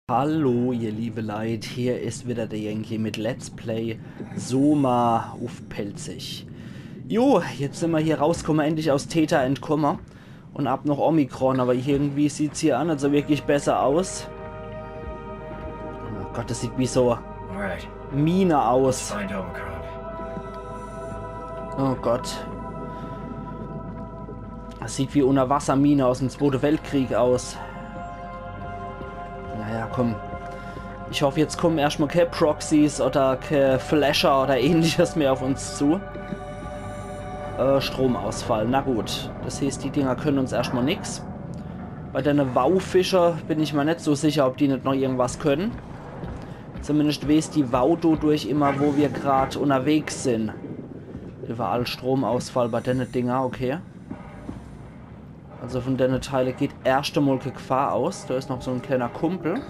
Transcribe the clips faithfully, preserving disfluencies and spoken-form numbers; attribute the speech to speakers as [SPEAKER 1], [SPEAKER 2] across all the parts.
[SPEAKER 1] Hallo ihr liebe Leute, hier ist wieder der Yankee mit Let's Play Soma auf Pelzig. Jo, jetzt sind wir hier rausgekommen, endlich aus Theta entkommen und ab noch Omikron, aber irgendwie sieht es hier an, also wirklich besser aus. Oh Gott, das sieht wie so Mine aus. Oh Gott. Das sieht wie Unterwassermine aus dem Zweiten Weltkrieg aus. Naja, komm. Ich hoffe, jetzt kommen erstmal keine Proxys oder keine Flasher oder ähnliches mehr auf uns zu. Äh, Stromausfall. Na gut. Das heißt, die Dinger können uns erstmal nichts. Bei den Wauffischer bin ich mir nicht so sicher, ob die nicht noch irgendwas können. Zumindest weiß die Wow durch immer, wo wir gerade unterwegs sind. Überall Stromausfall bei den Dinger, okay. Also von den Teile geht erst einmal keine Gefahr aus. Da ist noch so ein kleiner Kumpel.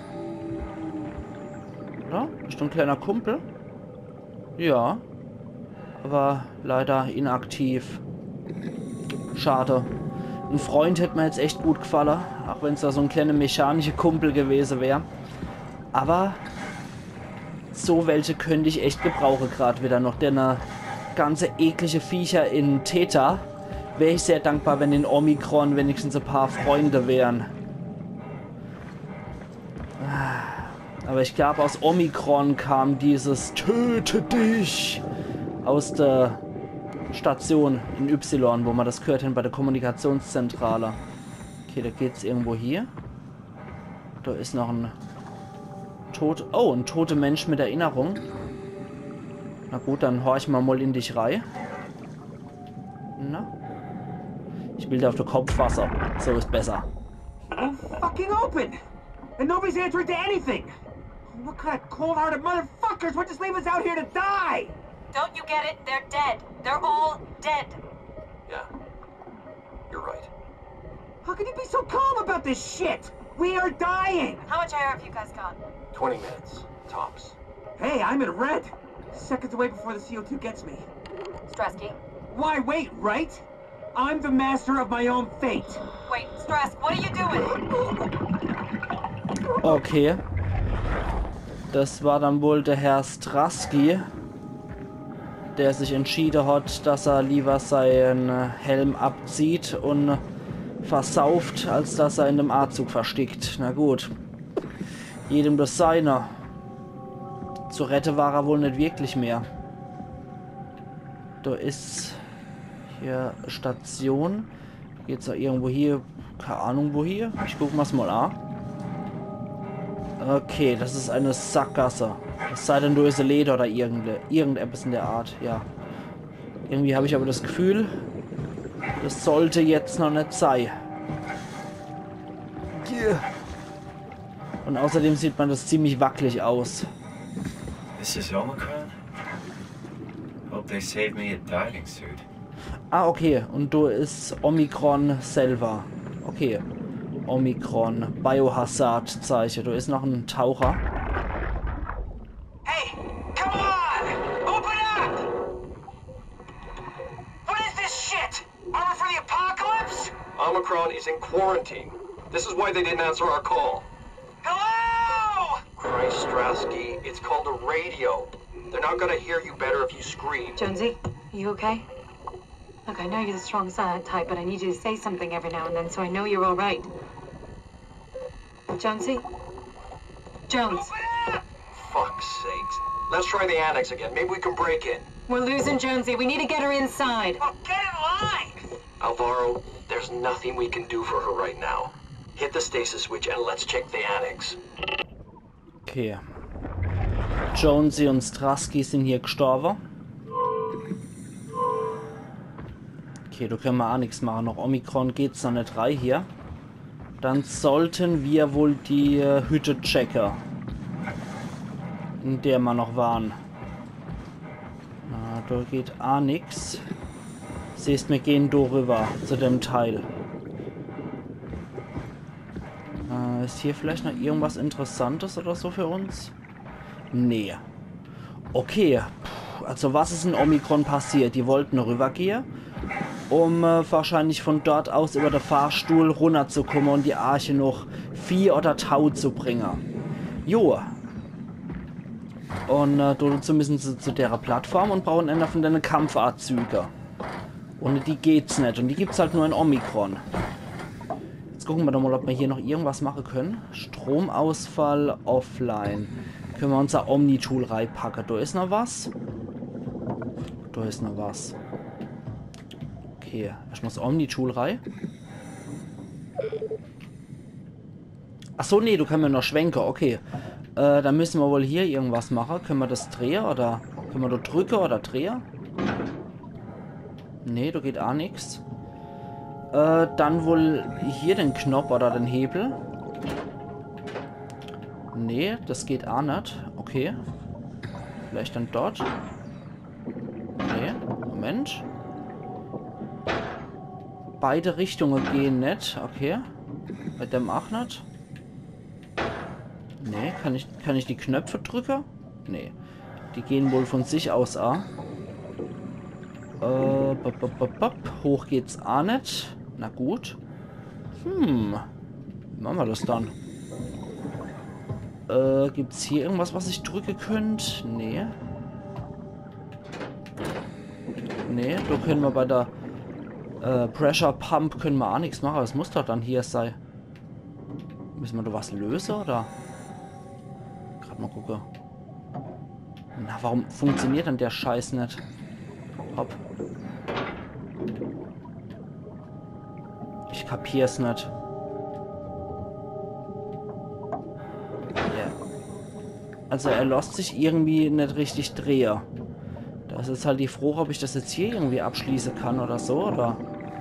[SPEAKER 1] Oder? Ist ein kleiner Kumpel? Ja. Aber leider inaktiv. Schade. Ein Freund hätte mir jetzt echt gut gefallen. Auch wenn es da so ein kleiner mechanischer Kumpel gewesen wäre. Aber so welche könnte ich echt gebrauchen gerade wieder noch. Denn eine ganze eklige Viecher in Theta. Wäre ich sehr dankbar, wenn in Omikron wenigstens ein paar Freunde wären. Aber ich glaube, aus Omikron kam dieses Töte dich aus der Station in Y, wo man das gehört hin bei der Kommunikationszentrale. Okay, da geht's irgendwo hier. Da ist noch ein tot. Oh, ein toter Mensch mit Erinnerung. Na gut, dann horch mal mal in dich rein. Na? Ich will dir auf den Kopf Wasser. So ist besser.
[SPEAKER 2] Oh, fucking open! And nobody's answering to anything! What kind of cold-hearted motherfuckers would just leave us out here to die?
[SPEAKER 3] Don't you get it? They're dead. They're all dead.
[SPEAKER 4] Yeah. You're right.
[SPEAKER 2] How can you be so calm about this shit? We are dying!
[SPEAKER 3] How much air have you guys got?
[SPEAKER 4] Twenty minutes. Tops.
[SPEAKER 2] Hey, I'm in red! Seconds away before the C O two gets me.
[SPEAKER 3] Strasky?
[SPEAKER 2] Why wait, right? I'm the master of my own fate.
[SPEAKER 3] Wait, Strask, what are you doing?
[SPEAKER 1] Okay. Das war dann wohl der Herr Strasky, der sich entschieden hat, dass er lieber seinen Helm abzieht und versauft, als dass er in dem A-Zug verstickt. Na gut. Jedem das seine. Zu retten war er wohl nicht wirklich mehr. Da ist hier Station. Geht's da irgendwo hier? Keine Ahnung wo hier. Ich guck mal's mal an. Okay, das ist eine Sackgasse. Es sei denn, du ist Leder oder irgende, irgendetwas in der Art. Ja. Irgendwie habe ich aber das Gefühl, das sollte jetzt noch nicht sein. Yeah. Und außerdem sieht man das ziemlich wackelig aus.
[SPEAKER 5] This is Omicron? Hope they save me a diving suit.
[SPEAKER 1] Ah, okay. Und du ist Omikron selber. Okay. Omikron. Biohazard-Zeichen. Du ist noch ein Taucher.
[SPEAKER 2] Hey, come on! Open up! What is this shit? Armor for the apocalypse?
[SPEAKER 4] Omicron is in quarantine. This is why they didn't answer our call.
[SPEAKER 2] Hello!
[SPEAKER 4] Christ, Strasky, it's called a radio. They're not gonna hear you better if you scream.
[SPEAKER 3] Jonesy, you okay? Look, I know you're the strong silent type, but I need you to say something every now and then so I know you're all right. Jonesy? Jones.
[SPEAKER 2] Open up!
[SPEAKER 4] Fuck's sakes. Let's try the annex again. Maybe we can break in.
[SPEAKER 3] We're losing Jonesy. We need to get her inside.
[SPEAKER 2] Oh, get in line!
[SPEAKER 4] Alvaro, there's nothing we can do for her right now. Hit the stasis switch and let's check the annex.
[SPEAKER 1] Okay. Jonesy und Strasky sind hier gestorben. Okay, da können wir auch nichts machen. Noch Omikron geht's noch nicht rein hier. Dann sollten wir wohl die äh, Hütte checken. In der wir noch waren. Na, da geht auch nichts. Siehst, wir gehen da rüber zu dem Teil. Äh, ist hier vielleicht noch irgendwas Interessantes oder so für uns? Nee. Okay. Puh, also was ist in Omikron passiert? Die wollten rübergehen, um äh, wahrscheinlich von dort aus über den Fahrstuhl runterzukommen und die Arche noch Vieh oder Tau zu bringen. Jo. Und äh, dazu müssen sie zu der Plattform und brauchen einer von deinen Kampfanzügen. Ohne die geht's nicht. Und die gibt's halt nur in Omikron. Jetzt gucken wir doch mal, ob wir hier noch irgendwas machen können. Stromausfall offline. Können wir unser Omni-Tool reinpacken. Da ist noch was. Da ist noch was. Okay, erstmal das Omni-Tool rein. Achso, nee, du kannst mir noch schwenken. Okay. Äh, dann müssen wir wohl hier irgendwas machen. Können wir das drehen oder können wir da drücken oder drehen? Nee, da geht auch nichts. Äh, dann wohl hier den Knopf oder den Hebel. Nee, das geht auch nicht. Okay. Vielleicht dann dort. Nee, Moment. Beide Richtungen gehen nicht. Okay. Bei dem auch nicht. Nee, kann ich, kann ich die Knöpfe drücken? Nee. Die gehen wohl von sich aus an. Äh, bop, bop, bop, bop. Hoch geht's auch nicht. Na gut. Hm. Wie machen wir das dann? Äh, gibt's hier irgendwas, was ich drücken könnte? Nee. Nee, da können wir bei der äh, Pressure Pump können wir auch nichts machen. Das muss doch dann hier sein. Müssen wir da was lösen, oder? Gerade mal gucken. Na, warum funktioniert dann der Scheiß nicht? Hopp. Ich kapier's nicht. Yeah. Also er lässt sich irgendwie nicht richtig drehen. Da ist jetzt halt die Frage, ob ich das jetzt hier irgendwie abschließen kann oder so, oder?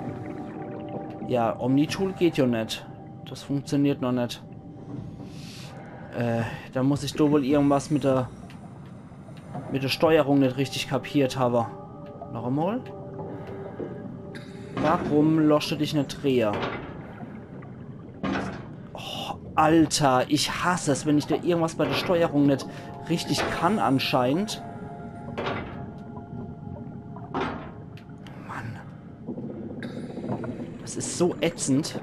[SPEAKER 1] Ja, Omni-Tool geht ja nicht. Das funktioniert noch nicht. Äh, da muss ich doch wohl irgendwas mit der mit der Steuerung nicht richtig kapiert haben. Noch einmal. Warum lässt du dich nicht drehen? Oh, Alter, ich hasse es, wenn ich da irgendwas bei der Steuerung nicht richtig kann anscheinend. Mann. Das ist so ätzend.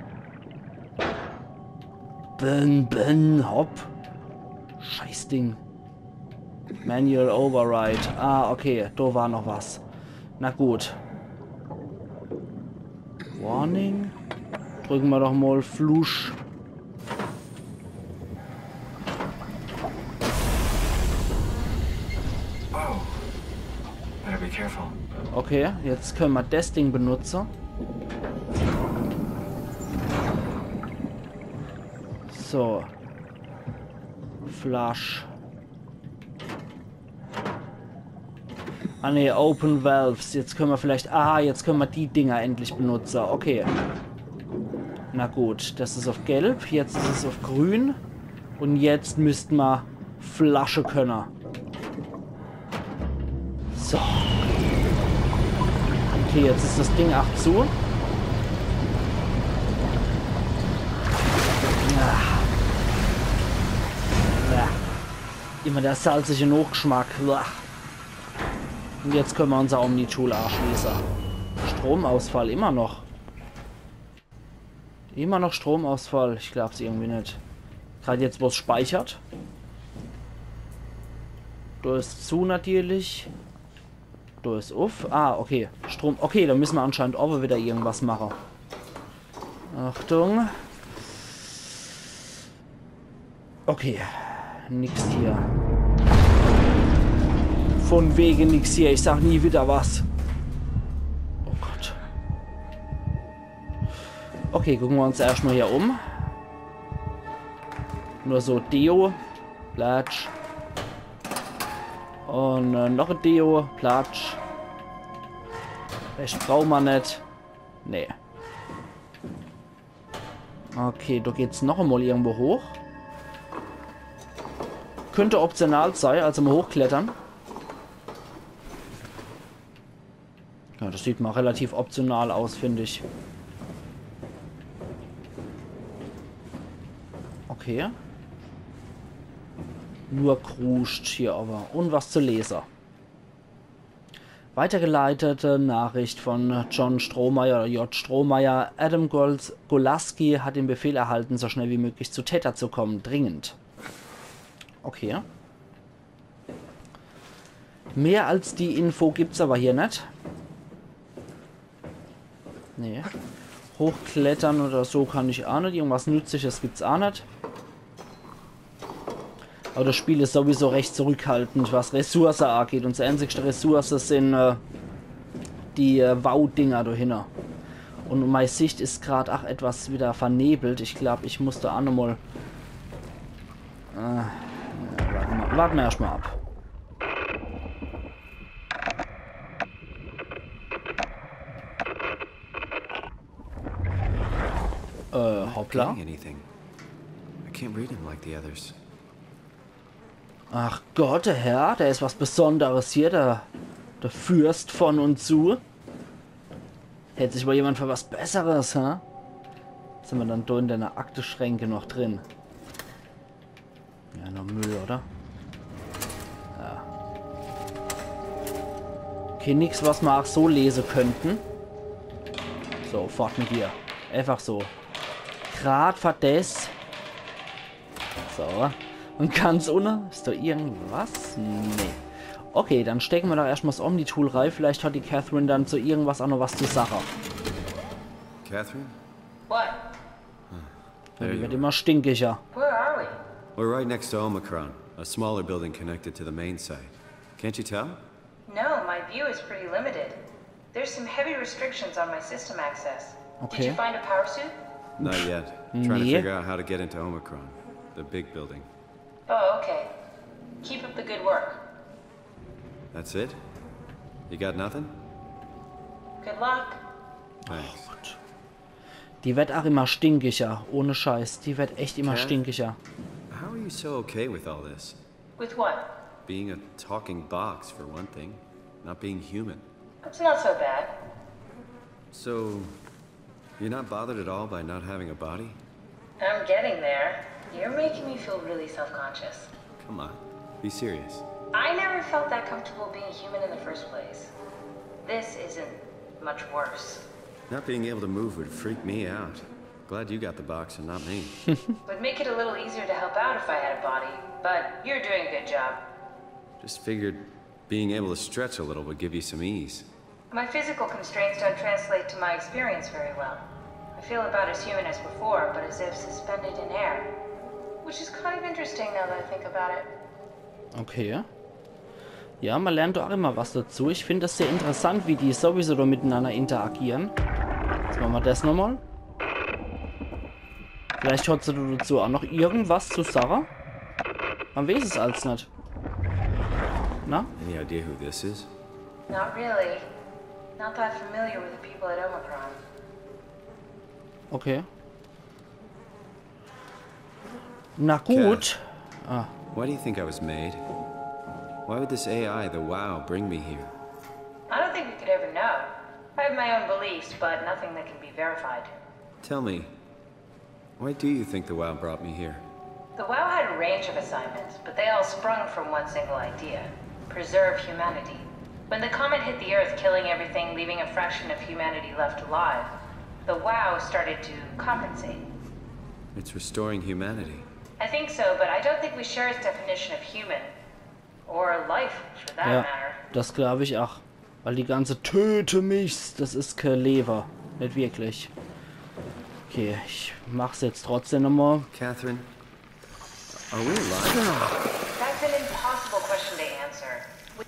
[SPEAKER 1] Ben, ben, hopp. Scheiß Ding. Manual Override. Ah, okay. Da war noch was. Na gut. Warning. Drücken wir doch mal Flush.
[SPEAKER 5] Wow. Better be careful.
[SPEAKER 1] Okay, jetzt können wir das Ding benutzen. So. Flush. Ah ne, Open Valves. Jetzt können wir vielleicht... Ah, jetzt können wir die Dinger endlich benutzen. Okay. Na gut, das ist auf Gelb. Jetzt ist es auf Grün. Und jetzt müssten wir Flasche können. So. Okay, jetzt ist das Ding auch zu. Ja. Ja. Immer der salzige Nachgeschmack. Und jetzt können wir unser Omni-Tool anschließen. Stromausfall immer noch. Immer noch Stromausfall. Ich glaube es irgendwie nicht. Gerade jetzt, wo es speichert. Da ist zu natürlich. Da ist auf. Ah, okay. Strom. Okay, da müssen wir anscheinend auch wieder irgendwas machen. Achtung. Okay. Nix hier. Von wegen nix hier. Ich sag nie wieder was. Oh Gott. Okay, gucken wir uns erstmal hier um. Nur so Deo. Platsch. Und äh, noch ein Deo. Platsch. Vielleicht brauchen wir nicht. Nee. Okay, da geht's noch einmal irgendwo hoch. Könnte optional sein, also mal hochklettern. Ja, das sieht mal relativ optional aus, finde ich. Okay. Nur kruscht hier aber. Und was zu lesen. Weitergeleitete Nachricht von John Strohmeier oder J. Strohmeier. Adam Golaski hat den Befehl erhalten, so schnell wie möglich zu Theta zu kommen. Dringend. Okay. Mehr als die Info gibt's aber hier nicht. Nee. Hochklettern oder so kann ich auch nicht. Irgendwas Nützliches gibt's auch nicht. Aber das Spiel ist sowieso recht zurückhaltend, was Ressourcen angeht. Unsere einzigste Ressource sind äh, die äh, Wow-Dinger da hinten. Und meine Sicht ist gerade auch etwas wieder vernebelt. Ich glaube, ich muss da auch nochmal... Äh, ja, warten wir, warten wir erstmal ab. Äh, hoppla. Ach Gott, der Herr, der ist was Besonderes hier, der, der Fürst von und zu. Hält sich mal jemand für was Besseres, hä? Jetzt sind wir dann da in deiner Akteschränke noch drin. Ja, noch Müll, oder? Ja. Okay, nichts, was wir auch so lesen könnten. So, fort mit dir. Einfach so. Grad für das. So. Und ganz unten ist da irgendwas? Nee. Okay, dann stecken wir doch erstmal das Omni-Tool rein. Vielleicht hat die Catherine dann zu irgendwas auch noch was zu sagen.
[SPEAKER 6] Catherine?
[SPEAKER 3] What?
[SPEAKER 1] Die wird immer stinkiger.
[SPEAKER 3] Where are we?
[SPEAKER 6] We're right next to Omicron, a smaller building connected to the main site. Can't you tell?
[SPEAKER 7] No, my view is pretty limited. There's some heavy restrictions on my system access.
[SPEAKER 1] Okay.
[SPEAKER 7] Did you find a power suit?
[SPEAKER 6] Not yet. Trying to
[SPEAKER 1] Nee.
[SPEAKER 6] figure out how to get into Omicron, the big building.
[SPEAKER 7] Oh, okay. Keep up the good work.
[SPEAKER 6] That's it? You got nothing?
[SPEAKER 7] Good luck.
[SPEAKER 6] Thanks.
[SPEAKER 1] Die wird auch immer stinkiger. Ohne Scheiß. Die wird echt immer
[SPEAKER 6] Cat?
[SPEAKER 1] stinkiger.
[SPEAKER 6] How are you so okay with all this?
[SPEAKER 7] With what?
[SPEAKER 6] Being a talking box, for one thing. Not being human.
[SPEAKER 7] It's not so bad.
[SPEAKER 6] So, you're not bothered at all by not having a body?
[SPEAKER 7] I'm getting there. You're making me feel really self-conscious.
[SPEAKER 6] Come on, be serious.
[SPEAKER 7] I never felt that comfortable being human in the first place. This isn't much worse.
[SPEAKER 6] Not being able to move would freak me out. Glad you got the box and not me.
[SPEAKER 7] Would make it a little easier to help out if I had a body, but you're doing a good job.
[SPEAKER 6] Just figured being able to stretch a little would give you some ease.
[SPEAKER 7] My physical constraints don't translate to my experience very well. I feel about as human as before, but as if suspended in air. Which is kind of interesting now that I think about it.
[SPEAKER 1] Okay. Ja, man lernt doch auch immer was dazu. Ich finde das sehr interessant, wie die sowieso da miteinander interagieren. Jetzt machen wir das nochmal. Vielleicht hat sie dazu auch noch irgendwas zu sagen. Man weiß es als nicht. Na?
[SPEAKER 6] Any idea who this is?
[SPEAKER 7] Not really. Not that familiar with the people at Omicron.
[SPEAKER 1] Okay. Na gut. Ah.
[SPEAKER 6] Why do you think I was made? Why would this A I, the WoW, bring me here?
[SPEAKER 7] I don't think we could ever know. I have my own beliefs, but nothing that can be verified.
[SPEAKER 6] Tell me, why do you think the WoW brought me here?
[SPEAKER 7] The WoW had a range of assignments, but they all sprung from one single idea. Preserve humanity. When the comet hit the Earth, killing everything, leaving a fraction of humanity left alive, the WoW started to compensate.
[SPEAKER 6] It's restoring humanity.
[SPEAKER 7] I think so, but I don't think we share its definition of human. Or life, for that
[SPEAKER 1] Ja,
[SPEAKER 7] matter.
[SPEAKER 1] das glaube ich auch. Weil die ganze Töte mich, das ist kein Leber. Nicht wirklich. Okay, ich mach's jetzt trotzdem nochmal.
[SPEAKER 6] Catherine, are we alive?
[SPEAKER 7] That's an impossible question to answer.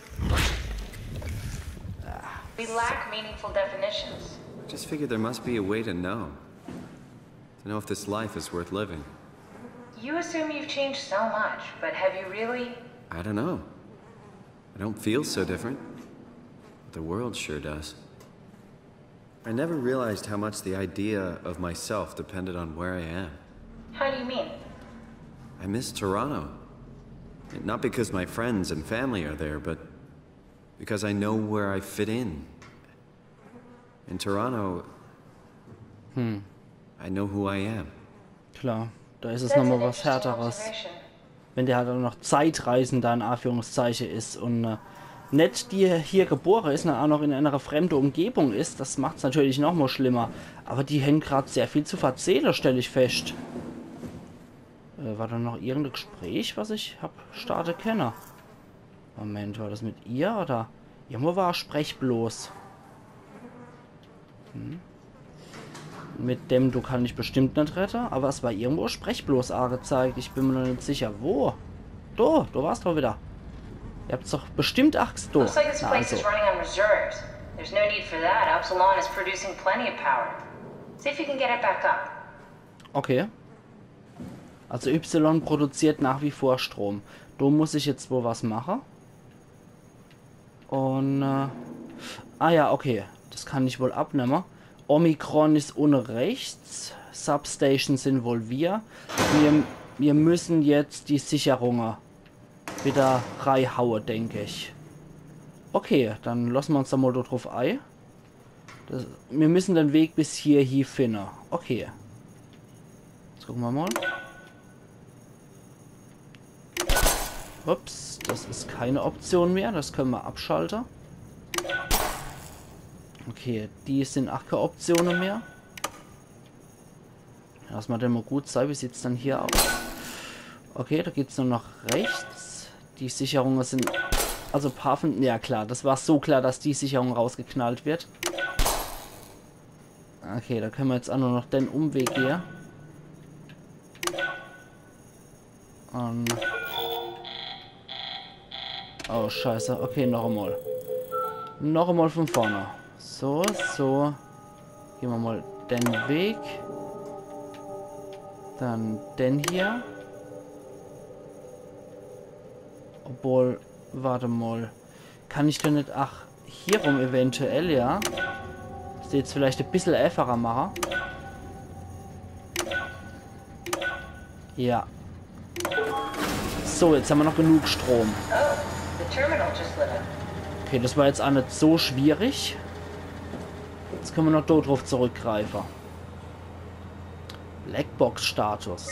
[SPEAKER 7] We, we lack meaningful definitions.
[SPEAKER 6] I just figured there must be a way to know. To know if this life is worth living.
[SPEAKER 7] You assume you've changed so much, but have you really?
[SPEAKER 6] I don't know. I don't feel so different. But the world sure does. I never realized how much the idea of myself depended on where I am.
[SPEAKER 7] How do you mean?
[SPEAKER 6] I miss Toronto. Not because my friends and family are there, but because I know where I fit in. In Toronto,
[SPEAKER 1] Hm,
[SPEAKER 6] I know who I am.
[SPEAKER 1] klar. Da ist es
[SPEAKER 7] That's
[SPEAKER 1] nochmal
[SPEAKER 7] an
[SPEAKER 1] was
[SPEAKER 7] interesting
[SPEAKER 1] Härteres.
[SPEAKER 7] observation.
[SPEAKER 1] Wenn der halt auch noch Zeitreisender in Anführungszeichen ist und äh, nicht die hier geboren ist und auch noch in einer fremden Umgebung ist, das macht es natürlich noch mal schlimmer. Aber die hängen gerade sehr viel zu verzählen, stelle ich fest. Äh, war da noch irgendein Gespräch, was ich hab starten können? Moment, war das mit ihr oder? Irgendwo war Sprech bloß. Hm. Mit dem du kann ich bestimmt nicht retten, aber es war irgendwo Sprech bloß angezeigt. Ich bin mir noch nicht sicher, wo. Du, du warst doch wieder. Ihr habt's doch bestimmt Axt, du.
[SPEAKER 7] Looks like this
[SPEAKER 1] Na,
[SPEAKER 7] place
[SPEAKER 1] also.
[SPEAKER 7] is running on reserves. There's no need for that. Absalon is producing plenty of power. See if you can get it back up.
[SPEAKER 1] Okay. Also Y produziert nach wie vor Strom. Da muss ich jetzt wohl was machen. Und, äh, ah ja, okay. Das kann ich wohl abnehmen. Omikron ist ohne rechts. Substation sind wohl wir. Wir, wir müssen jetzt die Sicherungen wieder reinhauen, denke ich. Okay, dann lassen wir uns da mal drauf ein. Das, wir müssen den Weg bis hier hier finden. Okay. Jetzt gucken wir mal. Ups, das ist keine Option mehr. Das können wir abschalten. Okay, die sind auch keine Optionen mehr. Lass mal den mal gut sein. Wie sieht es dann hier aus? Okay, da geht es nur nach rechts. Die Sicherungen sind... Also paar von... Ja klar, das war so klar, dass die Sicherung rausgeknallt wird. Okay, da können wir jetzt auch nur noch den Umweg hier. Und... Oh, scheiße. Okay, noch einmal. Noch einmal von vorne. So, so. Gehen wir mal den Weg. Dann den hier. Obwohl, warte mal. Kann ich denn nicht... Ach, hier rum eventuell, ja. Das jetzt vielleicht ein bisschen einfacher machen. Ja. So, jetzt haben wir noch genug Strom. Okay, das war jetzt auch nicht so schwierig. Jetzt können wir noch dort drauf zurückgreifen. Blackbox-Status.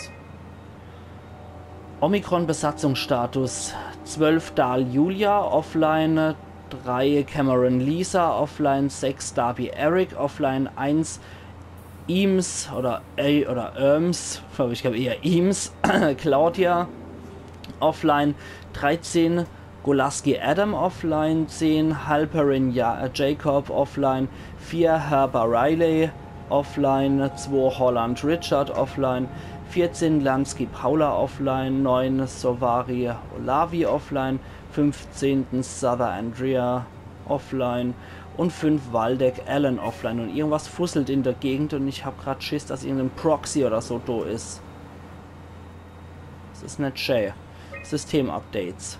[SPEAKER 1] Omikron-Besatzungsstatus. zwölf Dahl Julia offline. drei Cameron Lisa offline. sechs Darby Eric offline. eins Eames oder A oder Erms. Ich glaube eher Eames. Claudia offline. dreizehn Golaski Adam offline, zehn Halperin ja, äh, Jacob offline, vier Herber Riley offline, zwei Holland Richard offline, vierzehn Lansky Paula offline, neun Sovari Olavi offline, fünfzehn Souther Andrea offline und fünf Waldeck Allen offline. Und irgendwas fusselt in der Gegend und ich habe gerade Schiss, dass irgendein Proxy oder so da ist. Das ist nicht schön. System-Updates.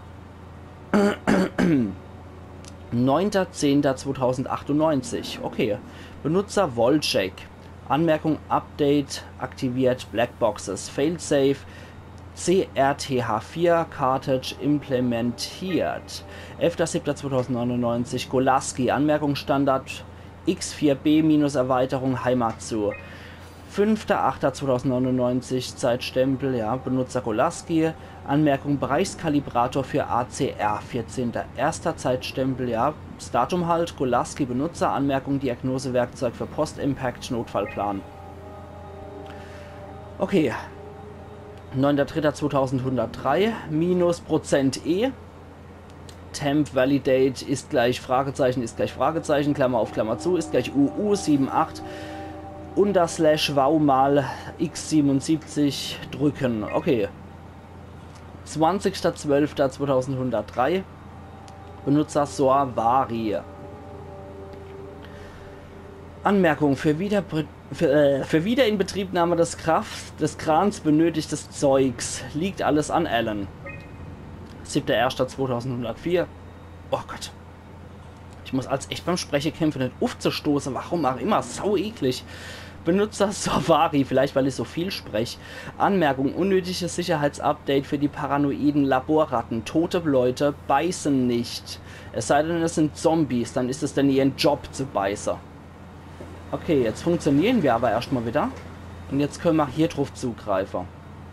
[SPEAKER 1] neunter zehnter zweitausendachtundneunzig. Okay. Benutzer Volcheck. Anmerkung Update aktiviert Blackboxes. Failsafe C R T H vier Cartridge implementiert. elfter siebter zweitausendneunundneunzig. Golaski. Anmerkung Standard X vier B minus Erweiterung Heimatsu. fünfter achter zweitausendneunundneunzig. Zeitstempel, ja, Benutzer Golaski. Anmerkung Bereichskalibrator für A C R. vierzehnter erster Zeitstempel, ja. Das Datum halt, Golaski Benutzer. Anmerkung Diagnosewerkzeug für Post-Impact Notfallplan. Okay. neunter dritter zweitausendeinhundertdrei. Minus Prozent E. Temp Validate ist gleich Fragezeichen, ist gleich Fragezeichen, Klammer auf Klammer zu, ist gleich U U achtundsiebzig. Unter Slash Wow mal X siebenundsiebzig drücken. Okay. zwanzigster zwölfter zweitausendeinhundertdrei. Benutzer Soavari. Anmerkung für, wieder, für, äh, für Wiederinbetriebnahme des Kraft des Krans benötigtes Zeugs. Liegt alles an Allen. siebter erster zweitausendeinhundertvier. Oh Gott. Ich muss als echt beim Sprechen kämpfen, nicht aufzustoßen. Warum auch immer. Sau eklig. Benutzer Soavari, vielleicht weil ich so viel spreche. Anmerkung, unnötiges Sicherheitsupdate für die paranoiden Laborratten. Tote Leute beißen nicht. Es sei denn, es sind Zombies, dann ist es denn ihren Job zu beißen. Okay, jetzt funktionieren wir aber erstmal wieder. Und jetzt können wir hier drauf zugreifen.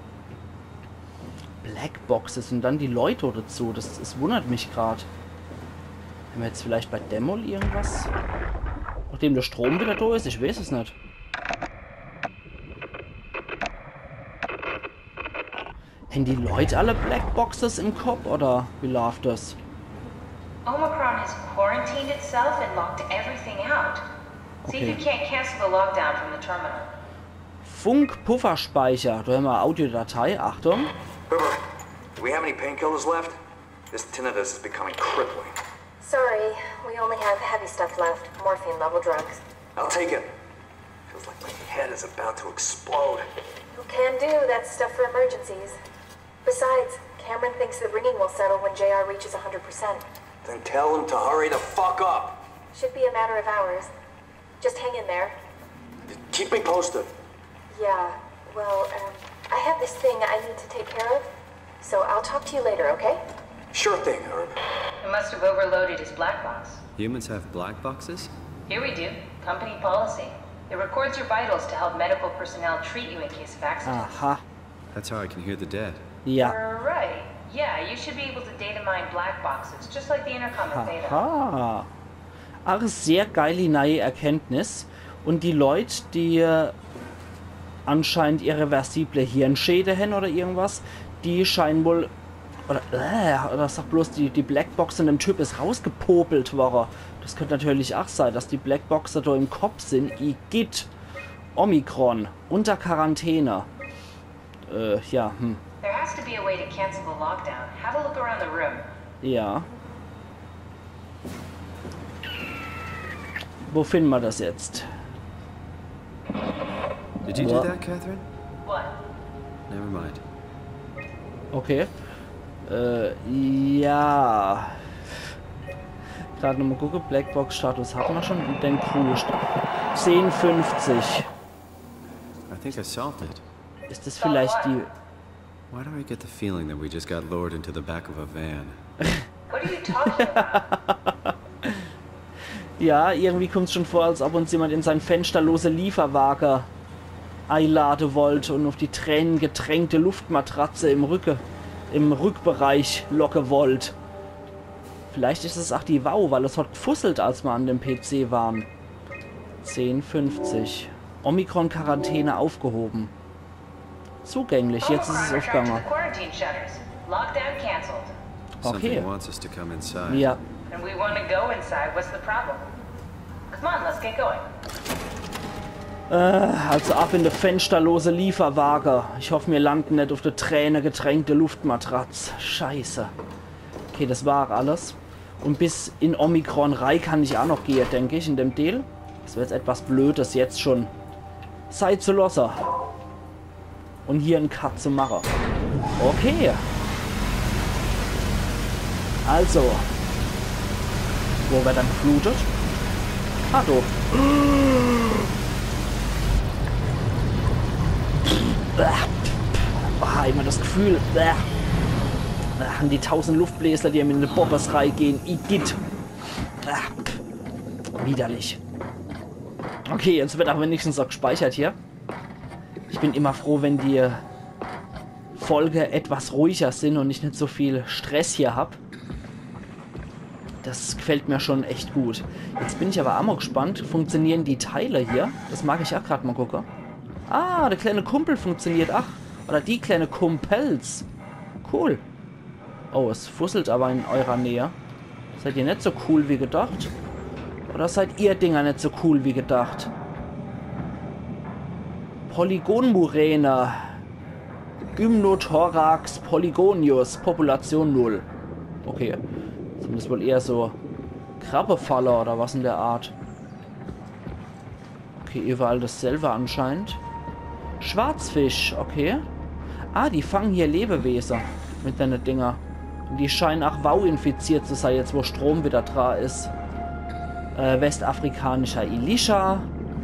[SPEAKER 1] Blackboxes und dann die Leute dazu. Das, das wundert mich gerade. Haben wir jetzt vielleicht bei Dämmel irgendwas? Nachdem der Strom wieder da ist? Ich weiß es nicht. Haben die Leute alle Blackboxes im Kopf oder wie läuft das?
[SPEAKER 7] Omicron has quarantined itself and locked everything out. See if you can't cancel the lockdown from the terminal.
[SPEAKER 1] Funk-Pufferspeicher. Da haben wir Audiodatei. Achtung.
[SPEAKER 8] River, do we have any painkillers left? This tinnitus is becoming crippling.
[SPEAKER 9] Sorry, we only have heavy stuff left. Morphine level drugs.
[SPEAKER 8] I'll take it. Feels like my head is about to explode.
[SPEAKER 9] Who can do? That's stuff for emergencies. Besides, Cameron thinks the ringing will settle when J R reaches one hundred percent.
[SPEAKER 8] Then tell him to hurry the fuck up.
[SPEAKER 9] Should be a matter of hours. Just hang in there.
[SPEAKER 8] Keep me posted.
[SPEAKER 9] Yeah, well, um, I have this thing I need to take care of, so I'll talk to you later, okay?
[SPEAKER 8] Sure thing, Herb.
[SPEAKER 7] He must have overloaded his black box.
[SPEAKER 6] Humans have black boxes?
[SPEAKER 7] Here we do. Company policy. It records your vitals to help medical personnel treat you in case of accidents.
[SPEAKER 1] Aha.
[SPEAKER 6] That's how I can hear the dead.
[SPEAKER 1] Ja.
[SPEAKER 7] Right. Yeah, you should be able to data mine black boxes, just like the intercom in Theta.
[SPEAKER 1] Aha. Ach, sehr geile neue Erkenntnis. Und die Leute, die äh, anscheinend irreversible Hirnschäde haben oder irgendwas, die scheinen wohl... Oder, äh, oder sag bloß, die, die Blackbox in dem Typ ist rausgepopelt worden. Das könnte natürlich auch sein, dass die Blackboxer da im Kopf sind. Igitt. Omikron. Unter Quarantäne. Äh, ja, hm.
[SPEAKER 7] There has to be a way to cancel the lockdown. Have a look around the room.
[SPEAKER 1] Ja. Wo finden wir das jetzt?
[SPEAKER 6] Did you do that, Catherine?
[SPEAKER 7] What?
[SPEAKER 6] Never mind.
[SPEAKER 1] Okay. Äh, ja. Gerade nochmal gucken. Blackbox-Status hatten wir schon. Und den Crew. zehn fünfzig.
[SPEAKER 6] I think I solved it.
[SPEAKER 1] Ist das vielleicht die...
[SPEAKER 6] Why do I get the feeling that we just got lowered into the back of a van?
[SPEAKER 7] What are you talking about?
[SPEAKER 1] Ja, irgendwie kommt es schon vor, als ob uns jemand in sein fensterlose Lieferwagen einladen wollte und auf die tränengetränkte Luftmatratze im Rücken, im Rückbereich locken wollte. Vielleicht ist es auch die Wow, weil es hat gefusselt, als wir an dem P C waren. zehn fünfzig. Omikron-Quarantäne aufgehoben. Zugänglich, jetzt ist es aufgegangen. Okay. Ja.
[SPEAKER 7] And we want to go inside. What's the problem? Come on, let's get going.
[SPEAKER 1] Äh, also ab in der fensterlose Lieferwagen. Ich hoffe, wir landen nicht auf der tränengetränkte Luftmatratze. Scheiße. Okay, das war alles. Und bis in Omikron rein kann ich auch noch gehen, denke ich, in dem Deal. Das wäre jetzt etwas Blödes jetzt schon. Zeit zu loser. Und hier einen Cut zu machen. Okay. Also. Wo wir dann geflutet? Ah, du. Ah, immer das Gefühl. Ah, die tausend Luftbläser, die mir in eine Bobbersrei gehen. Igitt. Ah, widerlich. Okay, jetzt wird aber wenigstens auch gespeichert hier. Ich bin immer froh, wenn die Folge etwas ruhiger sind und ich nicht so viel Stress hier habe. Das gefällt mir schon echt gut. Jetzt bin ich aber auch mal gespannt. Funktionieren die Teile hier? Das mag ich auch gerade mal gucken. Ah, der kleine Kumpel funktioniert. Ach, oder die kleine Kumpels. Cool. Oh, es fusselt aber in eurer Nähe. Seid ihr nicht so cool wie gedacht? Oder seid ihr Dinger nicht so cool wie gedacht? Polygonmuräne. Gymnothorax polygonius. Population null. Okay. Sind das wohl eher so Krabbefaller oder was in der Art? Okay, überall dasselbe anscheinend. Schwarzfisch, okay. Ah, die fangen hier Lebewesen mit den Dinger. Und die scheinen auch Wow infiziert zu sein, jetzt wo Strom wieder dran ist. Äh, westafrikanischer Elisha.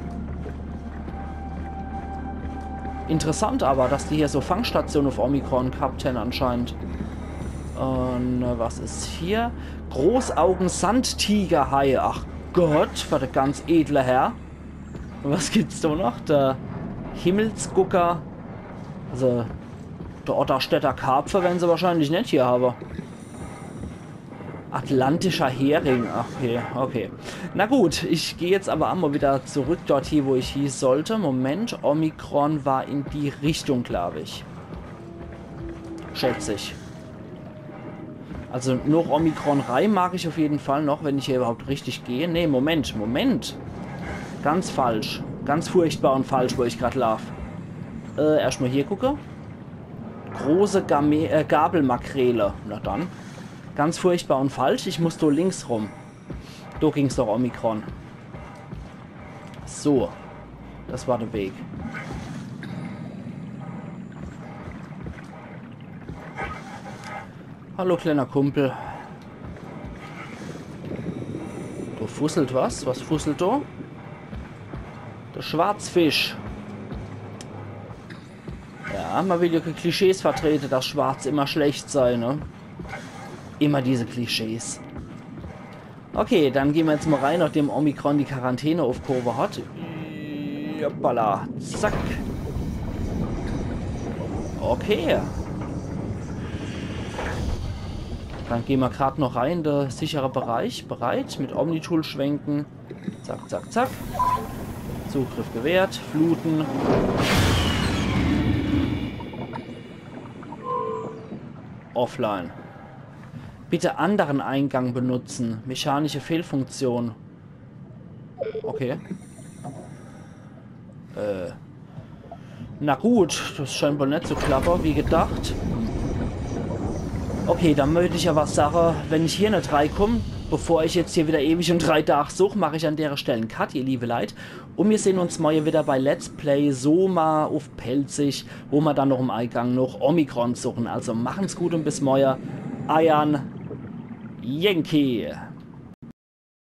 [SPEAKER 1] Interessant aber, dass die hier so Fangstationen auf Omikron gehabt haben anscheinend. Und äh, was ist hier? Großaugen-Sandtigerhaie. Ach Gott, war der ganz edle Herr. Und was gibt's da noch? Der Himmelsgucker. Also, der Otterstädter Karpfer werden sie wahrscheinlich nicht hier haben. Atlantischer Hering. Ach, okay, okay. Na gut, ich gehe jetzt aber einmal wieder zurück dort hier, wo ich hieß sollte. Moment, Omikron war in die Richtung, glaube ich. Schätze ich. Also noch Omikron rein mag ich auf jeden Fall noch, wenn ich hier überhaupt richtig gehe. Ne, Moment, Moment. Ganz falsch. Ganz furchtbar und falsch, wo ich gerade laufe. Äh, erstmal hier gucke. Große Game äh, Gabelmakrele. Na dann. Ganz furchtbar und falsch. Ich muss da links rum. Da ging es doch Omikron. So. Das war der Weg. Hallo, kleiner Kumpel. Da fusselt was. Was fusselt da? Der Schwarzfisch. Ja, man will ja keine Klischees vertreten, dass Schwarz immer schlecht sei, ne? Immer diese Klischees. Okay, dann gehen wir jetzt mal rein, nachdem Omikron die Quarantäne aufgehoben hat. Hoppala. Zack. Okay. Dann gehen wir gerade noch rein, der sichere Bereich. Bereit, mit Omnitool schwenken. Zack, zack, zack. Zugriff gewährt. Fluten. Offline. Bitte anderen Eingang benutzen. Mechanische Fehlfunktion. Okay. Äh. Na gut, das scheint wohl nicht so klapper wie gedacht. Okay, dann möchte ich ja was sagen. Wenn ich hier nicht reinkomme, bevor ich jetzt hier wieder ewig und drei Tage suche, mache ich an der Stelle einen Cut, ihr liebe Leute. Und wir sehen uns morgen wieder bei Let's Play Soma auf Pelzig, wo wir dann noch im Eingang noch Omikron suchen. Also machen's gut und bis morgen. Ayan Yankee.